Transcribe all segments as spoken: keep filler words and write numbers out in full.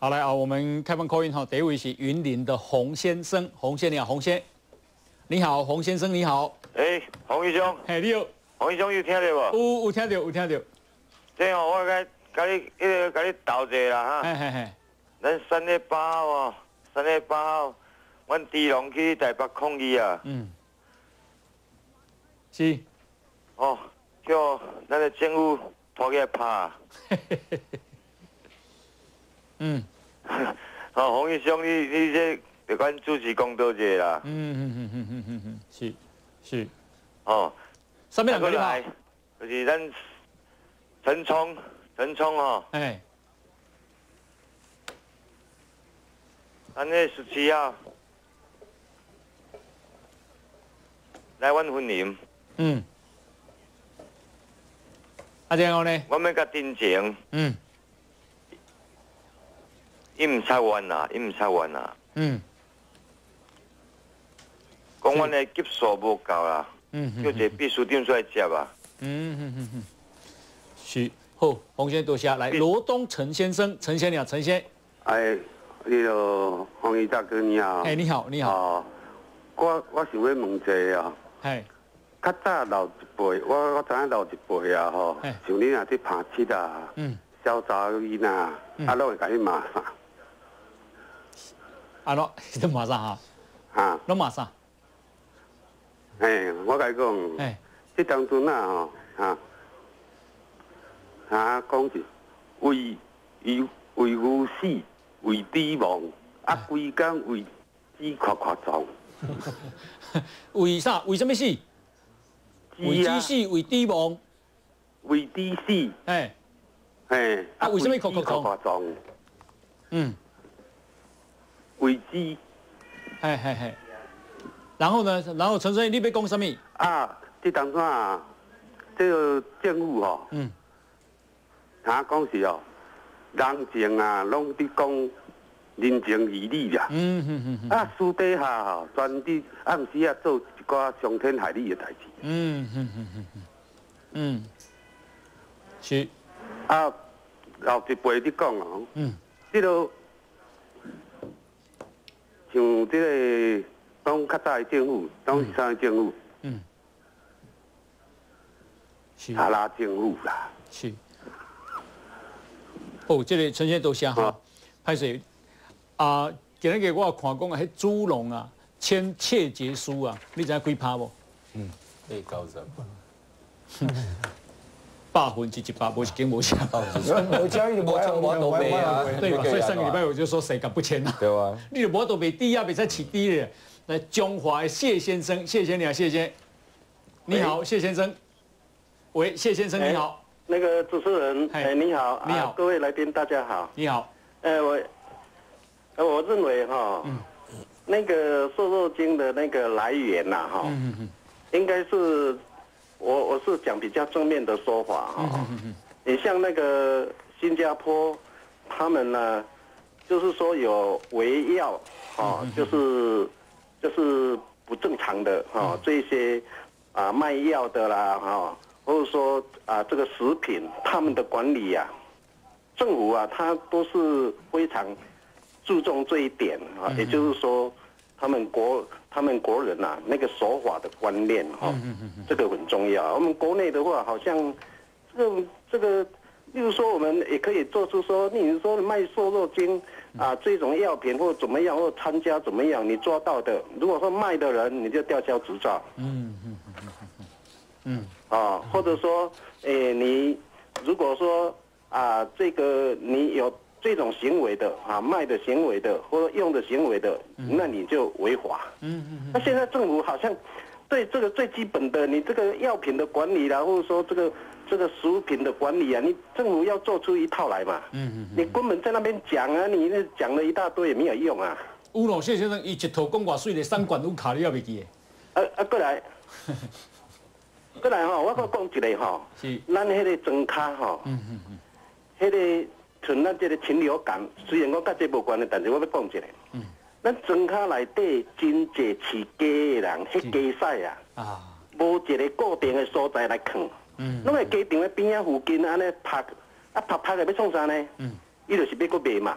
好，来啊，我们开放 call in 哈，第一位是云林的洪先生，洪先你好，洪先，你好，洪先生你好。 诶，洪医生， 嘿，你好， 洪医生有听到无？ 有有听到有听到。 这吼，我该甲你迄个甲你斗一下啦哈。 嘿嘿嘿。 咱三月八号哦，三月八号，阮基隆去台北抗议啊。 嗯。是。 哦，叫咱的政府拖起来拍。 嗯。 哦，洪医生，你你这得管主持公道者啦。 嗯嗯嗯嗯嗯嗯嗯，是是。 哦。 上面两个来，就是咱陈冲，陈冲哦。 哎。 咱那十七号来阮婚姻。 嗯。啊，然后呢？ 我们甲真情。 嗯。 伊唔插冤啦，伊唔插冤啦。 嗯。 讲阮的级数无够啦。 嗯。 叫一个秘书长出来接啊。 嗯嗯嗯嗯。是，好，洪先生多谢。来，罗东陈先生，陈先生，陈先。 哎，那个洪医大哥你好。 哎，你好，你好。 哦，我我想要问一下啊。 哎。 较早老一辈，我我知影老一辈啊吼，像你若去拍七啊，嗯，小查某囡仔，啊，拢会甲你骂啥？ 啊，喏，都骂啥哈？啊，拢骂啥？ 哎，我甲你讲，哎，这当阵啊吼，哈，啊，讲是为为为牛死，为猪亡，啊，规工为鸡夸夸张。 为啥？为什么死？为猪死，为猪亡。 为猪死。哎。哎。 啊，为什么夸夸夸张？ 嗯。 为鸡。 嘿嘿嘿。然后呢？然后陈先生，你要讲什么？ 啊，这当阵啊，这个政府吼，嗯，他讲是哦，人情啊，拢伫讲人情义理啦。嗯嗯嗯。啊，私底下吼，专伫暗时啊做一寡伤天害理的代志。嗯嗯嗯嗯嗯。 嗯。是。 啊，老一辈伫讲哦，嗯，这个像这个。讲较早的政府，当是啥政府？嗯，是阿拉政府啦。 是。哦，这个陈先生多谢哈，歹势啊！今日个我看讲啊，迄猪笼啊，签切结书啊，你知影几趴无？ 嗯，八九十。 百分之一百，无一斤无下。 我交易无我都卖啊， 对吧？所以上个礼拜我就说谁敢不签啊？ 对啊， 你就无都卖低啊，别再起低了。来，中华的谢先生，谢先生，谢先，你好，谢先生。喂，谢先生你好。 那个主持人，哎，你好， 你好， 各位来宾大家好。 你好。 呃，我，呃，我认为哈，那个瘦肉精的那个来源呐，哈，应该是，我我是讲比较正面的说法哈。你像那个新加坡，他们呢，就是说有围药，啊，就是。就是不正常的哈，这些啊卖药的啦哈，或者说啊这个食品他们的管理呀、啊，政府啊他都是非常注重这一点啊，也就是说他们国他们国人呐、啊、那个守法的观念哈，这个很重要。我们国内的话好像这个这个，例如说我们也可以做出说，你说卖瘦肉精。啊，这种药品或怎么样，或参加怎么样，你做到的，如果说卖的人，你就吊销执照。嗯嗯嗯嗯嗯。啊，或者说，诶，你如果说啊，这个你有这种行为的啊，卖的行为的，或者用的行为的，那你就违法。嗯嗯。那现在政府好像对这个最基本的，你这个药品的管理啦，或者说这个。这个食品的管理啊，你政府要做出一套来嘛？嗯嗯，你根本在那边讲啊，你那讲了一大堆也没有用啊。 乌龙谢先生，伊一套讲偌水的三管有卡你也袂记的。啊啊，过来，过来吼，我搁讲一个吼，是咱迄个庄卡吼，嗯嗯嗯，迄个像咱这个禽流感，虽然我甲这无关的，但是我要讲一个，嗯，咱庄卡内底真济饲鸡的人，迄鸡屎啊，啊，无一个固定的所在来放。嗯，拢个家场的边仔附近安尼拍，啊拍拍个要创啥呢？嗯，伊就是要搁卖嘛。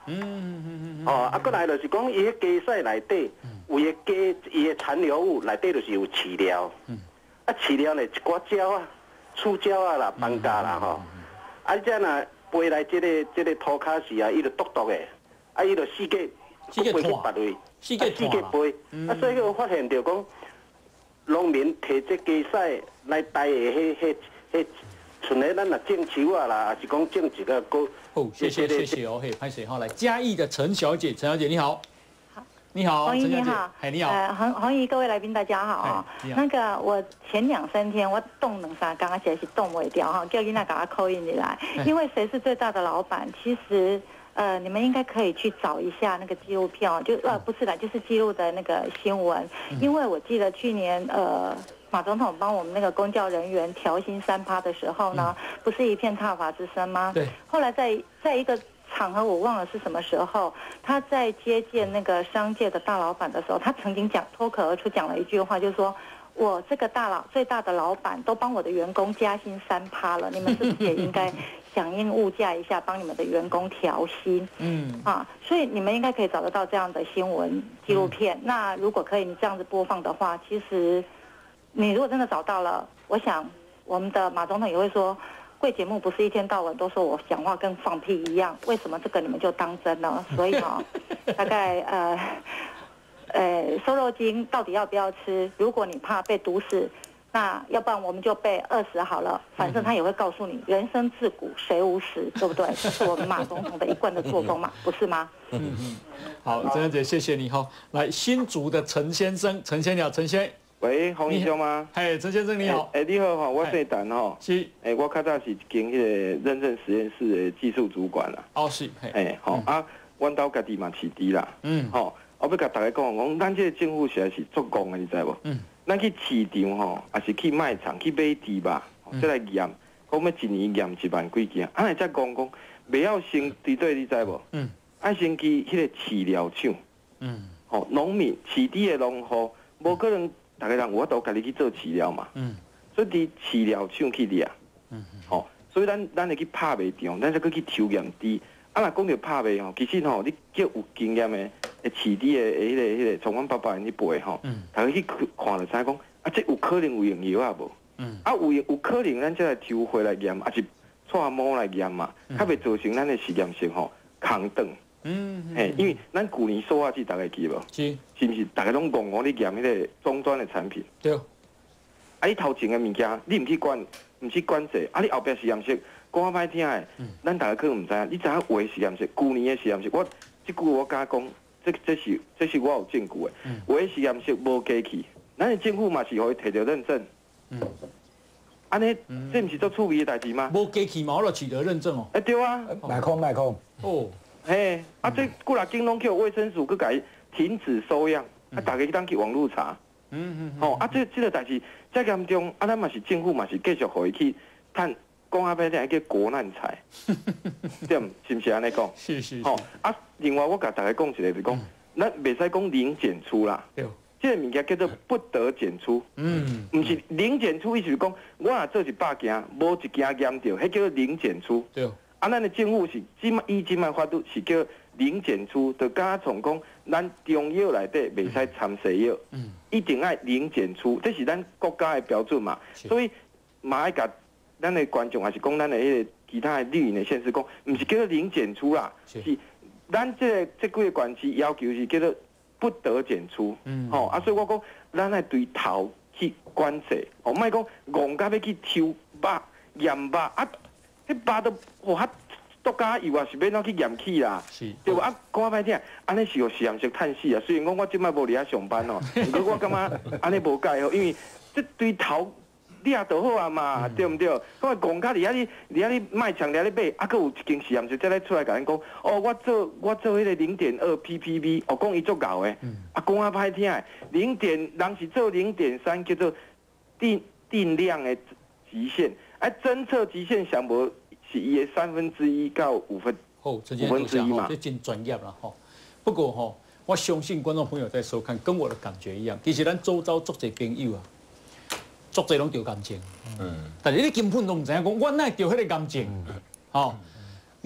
嗯嗯嗯嗯。 哦，啊，过来就是讲，伊迄鸡屎内底有迄鸡伊的残留物内底就是有饲料。嗯。啊，饲料呢一寡鸟啊，触鸟啊啦，放假啦吼。啊，你这若飞来这个这个土骹时啊，伊就毒毒的，啊，伊就四界飞去别位， 四界四界飞。啊，所以我发现着讲，农民摕这鸡屎来带的迄迄迄。剩的咱若种树啊啦，还是讲种一个高。 好，谢谢谢谢哦，嘿，拍谁好来？嘉义的陈小姐，陈小姐你好。好，你好， 洪姨你好， 哎你好。 呃，洪洪姨各位来宾大家好啊。那个我前两三天我冻两三刚刚起来是冻不掉哈，叫囡仔赶快扣印进来，因为谁是最大的老板？其实。呃，你们应该可以去找一下那个纪录片哦，就呃不是啦，就是记录的那个新闻，因为我记得去年呃马总统帮我们那个公教人员调薪三趴的时候呢，不是一片挞伐之声吗？ 对。 后来在在一个场合我忘了是什么时候，他在接见那个商界的大老板的时候，他曾经讲脱口而出讲了一句话，就是说。我这个大老最大的老板都帮我的员工加薪三趴了，你们是不是也应该响应物价一下，帮你们的员工调薪？嗯，啊，所以你们应该可以找得到这样的新闻纪录片。嗯、那如果可以，你这样子播放的话，其实你如果真的找到了，我想我们的马总统也会说，贵节目不是一天到晚都说我讲话跟放屁一样，为什么这个你们就当真呢？所以哈、哦，大概呃。呃，瘦肉精到底要不要吃？如果你怕被毒死，那要不然我们就备二十好了。反正他也会告诉你，人生自古谁无死，对不对？这是我们马总统的一贯的作风嘛，不是吗？ 嗯嗯。好，陈小姐，谢谢你哈。来，新竹的陈先生，陈先生，陈先。 喂，洪医生吗？ 嘿，陈先生你好。 哎，你好哈，我姓陈哈。 是。 哎，我较早是经迄个认证实验室的技术主管啦。 哦，是。 哎，好啊，阮兜家己嘛饲猪啦。嗯。好。我要甲大家讲，讲咱这个政府实在是足戆的，你知无？嗯。咱去市场吼，也是去卖场去买猪肉，再来验，讲要一年验一万几件，安尼才讲讲，袂晓先对对，你知无？嗯。爱先去迄个饲料厂。嗯。吼，农民饲猪的农户，无可能大家人有法度家己去做饲料嘛。嗯。所以伫饲料厂去掠。嗯。吼，所以咱咱会去拍卖场，咱再去去抽验猪。啊，若讲到拍卖吼，其实吼，你叫有经验的。饲猪的迄个、迄个，从阮爸爸因去背吼，大家去看就知讲，啊，这有可能有用药啊无？嗯，啊有有可能咱才来抽回来验，啊是带毛来验嘛，较袂造成咱的实验室吼空档。嗯，嘿，因为咱旧年塑化剂大家记无？是，是毋是？大家拢讲我咧验迄个终端的产品。对。啊，你头前的物件，你毋去管，毋去管制，啊，你后壁实验室讲啊歹听的，咱大家可能毋知影，你知影有的实验室，旧年的实验室，我即句我敢讲。这这是这是我有证据的，有的实验室无机器，咱的政府嘛是可以摕到认证。嗯，安尼这毋是做趣味的代志吗？ 无机器嘛，我就取得认证哦。 哎对啊， 卖空卖空。 哦，嘿，啊这过来京东去卫生署去改停止收养，啊大家去当去网络查。嗯嗯。哦，啊这这个代志再严重，啊咱嘛是政府嘛是继续互伊去趁。讲啊，歹听叫国难财，对唔？是唔是安尼讲？ 是是。 吼啊，另外我甲大家讲一个就是讲，咱袂使讲零检出啦。对。这个物件叫做不得检出。嗯。唔是零检出，意思是讲，我若做一百件，无一件验到，迄叫做零检出。对。啊，咱的政府是即以即卖法度是叫零检出，就加从讲，咱中药内底袂使掺西药。嗯。一定爱零检出，这是咱国家的标准嘛。所以嘛爱甲。咱的观众还是讲咱的迄个其他的绿营的县市讲，唔是叫做零检出啦，是, 是咱这个这几个管区要求是叫做不得检出。嗯，吼、哦、啊，所以我讲咱爱对头去管制，哦，莫讲戆甲要去抽肉验肉啊，迄肉都哦较独家油啊，是要哪去验起啦？是，对无啊？讲啊歹听，安尼是互实验室趁死啊。虽然讲我即摆无伫遐上班哦，不过我感觉安尼无解哦，因为这对头。你也就好啊嘛，嗯、对唔对？我讲卡伫遐你，伫遐你卖场伫遐你买，啊，佮有一间实验室再来出来甲咱讲，哦，我做我做迄个零点二 ppb， 哦，讲伊足够诶，嗯、啊，讲啊歹听诶，零点人是做零点三，叫做定定量诶极限，啊，侦测极限上无是伊诶三分之一到五分，五分之一嘛， 这真专业啦吼。不过吼，我相信观众朋友在收看，跟我的感觉一样，其实咱周遭足侪朋友啊。足侪拢着感情，嗯，但是你根本都唔知影讲，我哪会着迄个感情，吼、嗯，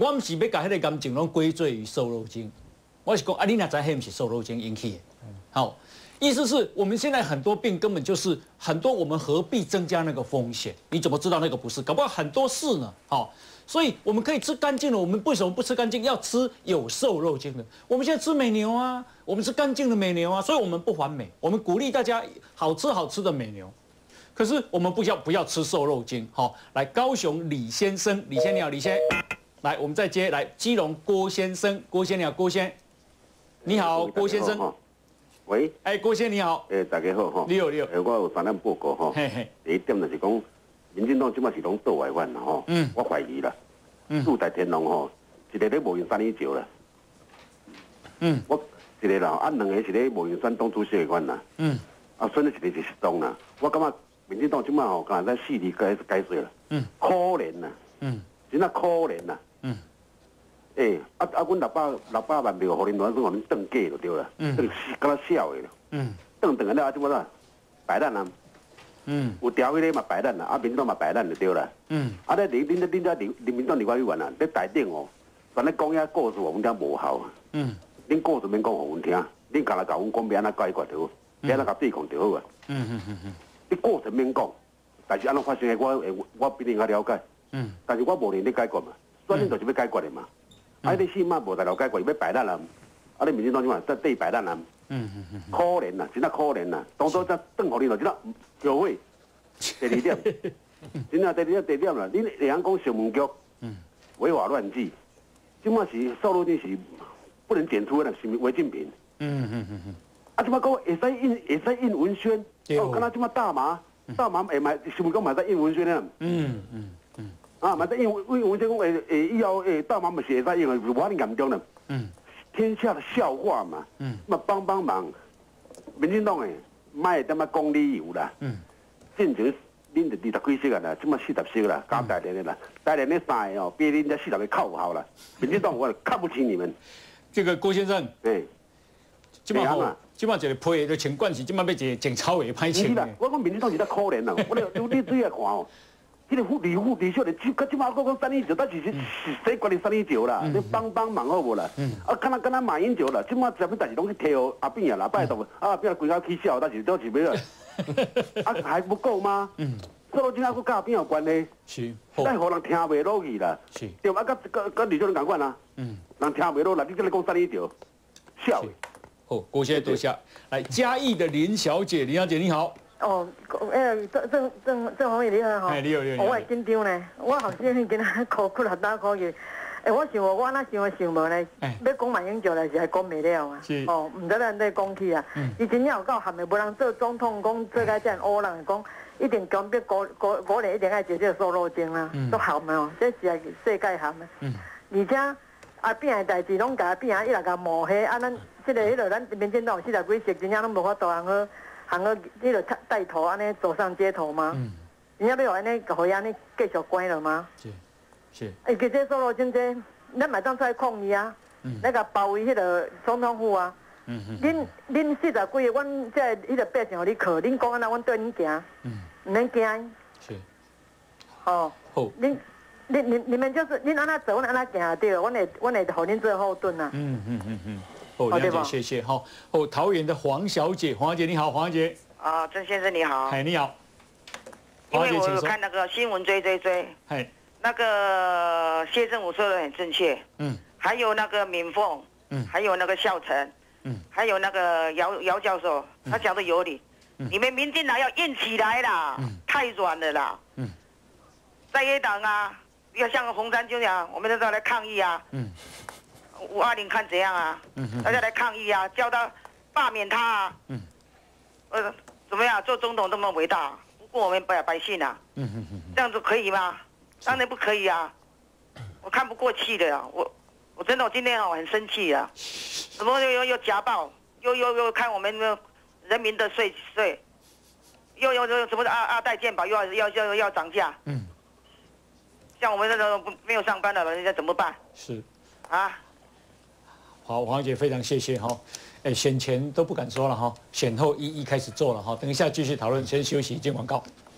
我唔是要把迄个癌症拢归罪于瘦肉精，我是讲啊，你哪知迄唔是瘦肉精引起的？好，意思是我们现在很多病根本就是很多，我们何必增加那个风险？你怎么知道那个不是？搞不好很多是呢。好，所以我们可以吃干净的，我们为什么不吃干净？要吃有瘦肉精的。我们现在吃美牛啊，我们吃干净的美牛啊，所以我们不环美，我们鼓励大家好吃好吃的美牛。可是我们不要不要吃瘦肉精。好，来高雄李先生，李先你好，李先。来，我们再接来基隆郭先生，郭先你好，郭先，你好，郭先生。 喂， 哎，郭先你好。 诶，大家好吼。 你好，你好。 诶，我有三点报告吼。嘿嘿。第一点就是讲，民进党即摆是拢倒外反啦吼。嗯。我怀疑啦。嗯。住在天龙吼，一个咧无用三里石啦。嗯。我一个啦，啊两个是咧无用山东主席官啦。嗯。啊，剩咧一个是失踪啦。我感觉民进党即摆吼，敢在四里改改水啦。嗯。可怜呐。嗯。真啊可怜呐！嗯，诶，啊啊，阮六百六百万票，互恁团算互恁登记就对啦，登敢若少的咯。嗯，登登个了啊，怎么啦？摆烂啊！嗯，有条迄个嘛摆烂啦，啊，民党嘛摆烂就对啦。嗯，啊，咧恁恁恁恁恁恁民党立法委员啊，咧台顶哦，全咧讲遐故事，互阮听无效。嗯，恁故事免讲互阮听，恁家来甲阮讲要安怎解决就好，要安怎甲对抗就好啊。嗯嗯嗯嗯，你故事免讲，但是安怎发生的，我我比恁较了解。嗯，但是我无能力解决嘛，所以恁就是要解决的嘛。啊，你起码无在了解决，要摆烂啊！啊，你民进党怎嘛在对摆烂啊？嗯嗯嗯，可怜呐，真啊可怜呐！当初才邓互你咯，真啊后悔。第二点，真啊第二点第二点啦，恁会晓讲新闻局违法乱纪，即马是瘦肉精是不能检出的，是违禁品。嗯嗯嗯嗯。啊，即马讲会使印会使印文宣，哦，敢若即马大麻大麻会买新闻局嘛在印文宣呢？嗯嗯。啊，嘛，因为因为我这讲诶诶，以后诶，大麻嘛是会使用的，无遐严重了。嗯。天下的笑话嘛。嗯。那么帮帮忙，民进党诶，卖点仔讲理由啦。嗯。进前恁就二十几岁啊啦，即马四十岁啦，加大连的啦，大连的三个哦，比恁这四十个靠好啦。民进党我看不起你们。这个郭先生。对。即马吼，即马一个批就穿管是，即马要一个整草的歹穿。是啦，我讲民进党是得可怜啦，我咧你注意看哦。迄个护理护理小的，即即马我讲三年九，但是是谁管你三年九啦？你帮帮忙好无啦？啊，敢若敢若马英九啦，即马什么代志拢去摕哦阿扁啊啦，拜托啊变规家起笑，但是都是要啊还不够吗？嗯，瘦肉精还佫甲阿扁有关系？是，但互人听袂落去啦。是，对啊，甲甲甲李主任共款啦。嗯，人听袂落啦，你这来讲三年九，笑。好，郭先生多谢。来，嘉义的林小姐，林小姐你好。哦，诶，郑郑郑郑宏宇你好吼，哎，你好你好，我会紧张呢，我后生今仔哭哭了打哭去，诶，我想我哪想想无呢，要讲马英九来是还讲袂了啊，哦，唔知咱在讲去啊，伊真正有够含的，无人做总统讲做甲这样乌人讲，一定强逼国国国人一定爱接这瘦肉精啦，都含的哦，这是系世界含的，而且阿扁的代志拢甲阿扁啊，伊来甲抹黑，啊，咱即个迄个咱民进党四十几席，真正拢无法度通好。行个迄个带头安尼走上街头吗？嗯，人家要安尼，互伊安尼继续关了吗？是是。哎，其实瘦肉精这，咱嘛当出来抗议啊！嗯。那个包围迄个总统府啊！嗯嗯。恁恁四十几个，阮这迄个百姓互你靠，恁讲安那，阮对恁行。嗯。唔免惊。是。哦。好。恁恁你你们就是恁安那走，阮安那行对了，阮会阮会互恁做后盾啊。嗯嗯嗯嗯。哦，了解，谢谢。好，哦，桃园的黄小姐，黄小姐你好，黄小姐。啊，郑先生你好。哎，你好。因为我有看那个新闻追追追。哎。那个谢振武说的很正确。嗯。还有那个敏凤。嗯。还有那个孝成。嗯。还有那个姚姚教授，他讲的有理。嗯。你们民进党要硬起来啦。嗯。太软了啦。嗯。在野党啊，要像洪山就这样，我们都要来抗议啊。嗯。五二零看怎样啊？嗯、大家来抗议啊，叫他罢免他啊。嗯。呃，怎么样？做总统这么伟大，不顾我们百百姓啊。嗯嗯嗯。这样子可以吗？当然不可以啊！我看不过去的呀、啊，我我真的我今天我很生气啊！怎么又又又家暴，又又又看我们人民的税税，又又又什么二二代健保又要要要要涨价。嗯。像我们这种没有上班的人家怎么办？是。啊。好，黄小姐非常谢谢哈，哎，选前都不敢说了哈，选后一一开始做了哈，等一下继续讨论，先休息，进广告。